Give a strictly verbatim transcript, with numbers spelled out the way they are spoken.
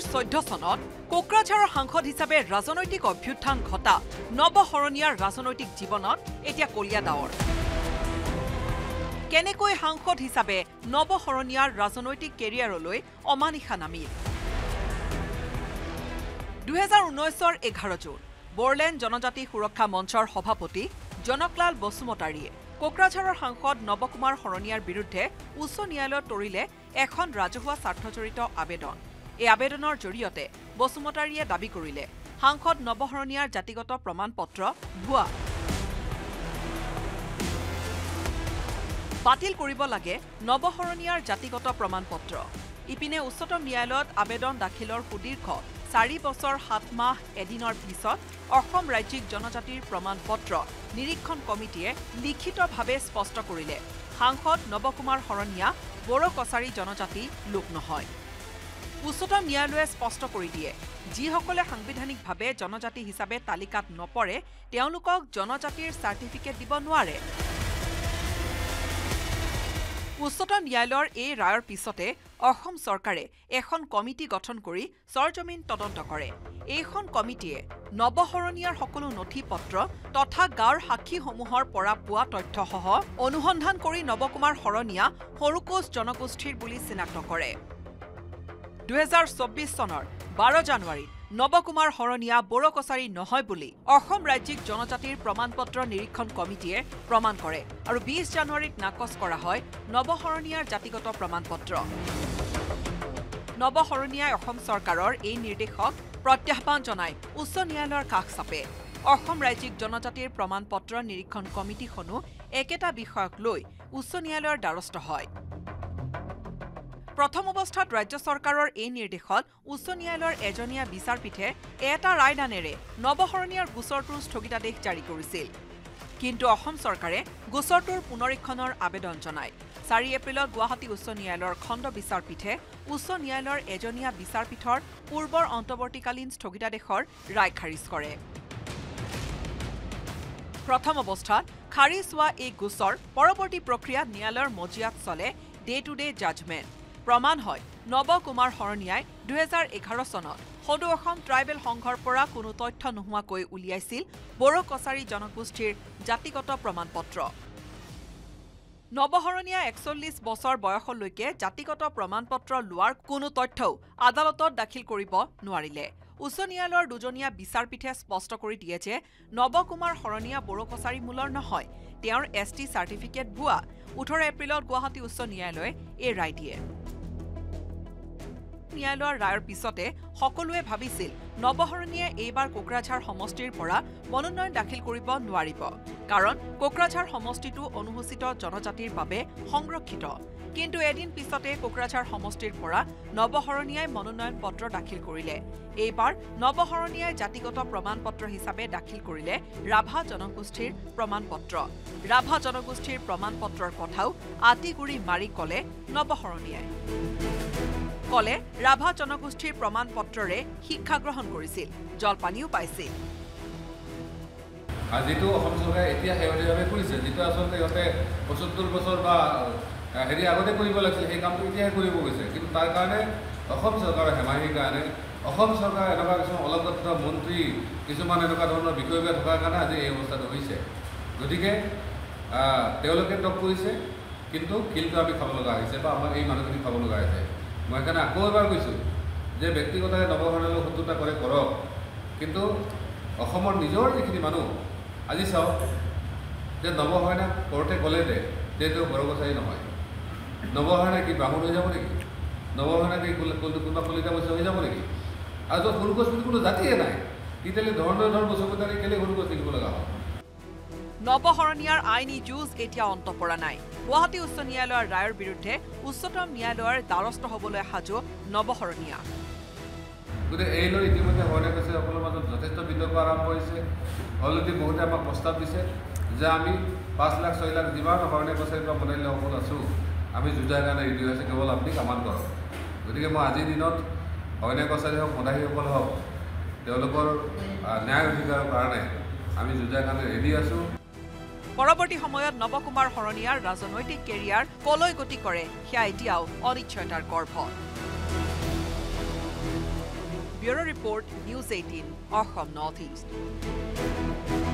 চৈধ্য চনত কোকৰাঝাৰৰ সাংসদ হিচাপে ৰাজনৈতিক অভ্যুত্থান ঘটা নব শৰণীয়াৰ ৰাজনৈতিক জীৱনত এতিয়া কলীয়া ডাৱৰ কেনেকৈ সাংসদ হিচাপে নব শৰণীয়াৰ ৰাজনৈতিক কেৰিয়াৰলৈ অমানিশা নামিল দুহেজাৰ ঊনৈশৰ এঘাৰ জুন বৰলেণ্ড জনজাতি সুৰক্ষা মঞ্চৰ সভাপতি জনকলাল বসুমতাৰীয়ে কোকৰাঝাৰৰ সাংসদ নবকুমাৰ শৰণীয়াৰ বিৰুদ্ধে উচ্চ ন্যায়ালয়ত তৰিলে এখন ৰাজহুৱা স্বাৰ্থজড়িত আবেদন এই আবেদনৰ জৰিয়তে বসুমতাৰীয়ে দাবী কৰিলে সাংসদ নব শৰণীয়াৰ জাতিগত প্ৰমাণপত্ৰ ভুৱা বাতিল কৰিব লাগে নব শৰণীয়াৰ জাতিগত প্ৰমাণপত্ৰ ইপিনে উচ্চতম ন্যায়ালয়ত আবেদন দাখিলৰ সুদীৰ্ঘ চাৰি বছৰ সাত মাহ এদিনৰ পিছত অসম ৰাজ্যিক জনজাতিৰ প্ৰমাণপত্ৰ নিৰীক্ষণ কমিটিয়ে লিখিতভাৱে স্পষ্ট কৰিলে সাংসদ নবকুমাৰ শৰণীয়া বড়ো কছাৰী জনজাতি লোক নহয় উচ্চতম ন্যায়ালয়ে স্পষ্ট কৰি দিয়ে যিসকলে সাংবিধানিকভাৱে জনজাতি হিচাপে তালিকাত নপৰে তেওঁলোকক জনজাতিৰ চাৰ্টিফিকেট দিব নোৱাৰে উচ্চতম ন্যায়ালয়ৰ এই ৰায়ৰ পিছতে অসম চৰকাৰে এখন কমিটি গঠন কৰি সৰজমিন তদন্ত কৰে এইখন কমিটিয়ে নব শৰণীয়াৰ সকলো নথি পত্ৰ তথা গাঁৱৰ সাক্ষীসমূহৰ পৰা পোৱা তথ্যসহ অনুসন্ধান কৰি নবকুমাৰ শৰণীয়া সৰুকোচ জনগোষ্ঠীৰ বুলি চিনাক্ত কৰে দুহেজাৰ চৌব্বিছ চনৰ বাৰ জানুৱাৰীত নবকুমাৰ শৰণীয়া বড়ো কছাৰী নহয় বুলি অসম ৰাজ্যিক জনজাতিৰ প্ৰমাণপত্ৰ নিৰীক্ষণ কমিটিয়ে প্ৰমাণ কৰে আৰু বিশ জানুৱাৰীত নাকচ কৰা হয় নব শৰণীয়াৰ জাতিগত প্ৰমাণপত্ৰ নব শৰণীয়াই অসম চৰকাৰৰ এই নিৰ্দেশক প্ৰত্যাহ্বান জনাই উচ্চ ন্যায়ালয়ৰ কাষ চাপে অসম ৰাজ্যিক জনজাতিৰ প্ৰমাণপত্ৰ নিৰীক্ষণ কমিটিখনো একেটা বিষয়ক লৈ উচ্চ ন্যায়ালয়ৰ দ্বাৰস্থ হয় প্ৰথম অৱস্থাত ৰাজ্য চৰকাৰৰ এই নিৰ্দেশত উচ্চ ন্যায়ালয়ৰ এজনীয়া বিচাৰপীঠে এটা ৰায়দানেৰে নব শৰণীয়াৰ গোচৰটোৰ স্থগিতাদেশ জাৰি কৰিছিল কিন্তু অসম চৰকাৰে গোচৰটোৰ পুনৰীক্ষণৰ আবেদন জনায় চাৰি এপ্ৰিলত গুৱাহাটী উচ্চ ন্যায়ালয়ৰ খণ্ড বিচাৰপীঠে উচ্চ ন্যায়ালয়ৰ এজনীয়া বিচাৰপীঠৰ পূৰ্বৰ অন্তৱৰ্তীকালীন স্থগিতাদেশৰ ৰায় খাৰিজ কৰে প্ৰথম অৱস্থাত খাৰিজ হোৱা এই গোচৰ পৰৱৰ্তী প্ৰক্ৰিয়াত ন্যায়ালয়ৰ মজিয়াত চলে ডে টু ডে জাজমেণ্ট প্ৰমাণ হয় নব কুমাৰ শৰণীয়াই দুহেজাৰ এঘাৰ চনত সদৌ অসম ট্ৰাইবেল সংঘৰ পৰা কোনো তথ্য নোহোৱাকৈ উলিয়াইছিল বড়ো কছাৰী জনগোষ্ঠীৰ জাতিগত প্ৰমাণপত্ৰ নব শৰণীয়া একচল্লিছ বছৰ বয়সলৈকে জাতিগত প্ৰমাণপত্ৰ লোৱাৰ কোনো তথ্যও আদালতত দাখিল কৰিব নোৱাৰিলে উচ্চ ন্যায়ালয়ৰ দুজনীয়া বিচাৰপীঠে স্পষ্ট কৰি দিয়ে যে নব কুমাৰ শৰণীয়া বড়ো কছাৰী মূলৰ নহয় তেওঁৰ এছ টি চাৰ্টিফিকেট ভুৱা ওঠৰ এপ্ৰিলত গুৱাহাটী উচ্চ ন্যায়ালয়ে এই ৰায় দিয়ে ন্যায়ালয়ৰ ৰায়ৰ পিছতে সকলোৱে ভাবিছিল নব শৰণীয়ে এইবাৰ কোকৰাঝাৰ সমষ্টিৰ পৰা মনোনয়ন দাখিল কৰিব নোৱাৰিব কাৰণ কোকৰাঝাৰ সমষ্টিটো অনুসূচিত জনজাতিৰ বাবে সংৰক্ষিত কিন্তু এদিন পিছতে কোকৰাঝাৰ সমষ্টিৰ পৰা নব শৰণীয়াই মনোনয়ন পত্ৰ দাখিল কৰিলে এইবাৰ নব শৰণীয়াই জাতিগত প্ৰমাণপত্ৰ হিচাপে দাখিল কৰিলে ৰাভা জনগোষ্ঠীৰ প্ৰমাণপত্ৰ ৰাভা জনগোষ্ঠীৰ প্ৰমাণপত্ৰৰ কথাও আতিগুৰি মাৰি কলে নব শৰণীয়াই কলে ৰাভা জনগোষ্ঠীৰ প্ৰমাণপত্ৰৰে শিক্ষা গ্ৰহণ কৰিছিল জলপানীও পাইছিল আজিতো অসম চৰকাৰে এতিয়া শেহতীয়াভাৱে কৰিছে যিটো আচলতে ইহঁতে পঁচত্তৰ বছৰ বা হেৰি আগতে কৰিব লাগিছিল সেই কামটো এতিয়াহে কৰিব গৈছে কিন্তু তাৰ কাৰণে অসম চৰকাৰৰ হেমাহিৰ কাৰণে অসম চৰকাৰৰ এনেকুৱা কিছুমান অলগত মন্ত্ৰী কিছুমান এনেকুৱা ধৰণৰ বিষয়বিলাক থকাৰ কাৰণে আজি এই অৱস্থাটো হৈছে গতিকে তেওঁলোকে টক কৰিছে কিন্তু কিলটো আমি খাব লগা হৈছে বা আমাক এই মানুহখিনি খাব লগা হৈছে মই সেইকাৰণে আকৌ এবাৰ কৈছোঁ যে ব্যক্তিগতভাৱে নব শৰণীয়ালৈ শত্ৰুতা কৰে কৰক কিন্তু অসমৰ নিজৰ যিখিনি মানুহ আজি চাওক যে নব শৰণীয়া কৰোঁতে ক'লে যে যে তেওঁ বড়ো কছাৰী নহয় নব শৰণীয়া কি ব্ৰাহ্মণ হৈ যাব নেকি নব শৰণীয়া কি কোনোবা কলিতা বৈশ্য হৈ যাব নেকি আৰু য'ত সৰুকোচ বুলি কোনো জাতিয়ে নাই তেতিয়াহ'লে ধৰণৰ ধৰণৰ বসুমতাৰী কেলে সৰুকোচ লিখিব লগা হয় নব শৰণীয়াৰ আইনী যুঁজ এতিয়া অন্ত পৰা নাই গুৱাহাটী উচ্চ ন্যায়ালয়ৰ ৰায়ৰ বিৰুদ্ধে উচ্চতম ন্যায়ালয়ৰ দ্বাৰস্থ হ'বলৈ সাজু নব শৰণীয়া গতিকে এই লৈ ইতিমধ্যে শৰণীয়া কৈছে সকলৰ মাজত যথেষ্ট বিতৰ্ক আৰম্ভ হৈছে অলৰেডি বহুতে আমাক প্ৰস্তাৱ দিছে যে আমি পাঁচ লাখ ছয় লাখ যিমান শৰণীয়া কছাৰীৰ পৰা বনাইলে সকলো আছোঁ আমি যুঁজাৰ কাৰণে ৰেডি হৈছে কেৱল আপুনি কামান কৰক গতিকে মই আজিৰ দিনত শৰণীয়া কছাৰী হওক মদাহীসকল হওক তেওঁলোকৰ ন্যায় অধিকাৰৰ কাৰণে আমি যুঁজাৰ কাৰণে ৰেডি আছোঁ পৰৱৰ্তী সময়ত নব কুমাৰ শৰণীয়াৰ ৰাজনৈতিক কেৰিয়াৰ কলৈ গতি কৰে সেয়া এতিয়াও অনিশ্চয়তাৰ গৰ্ভ bureau' report news eighteen Assam Northeast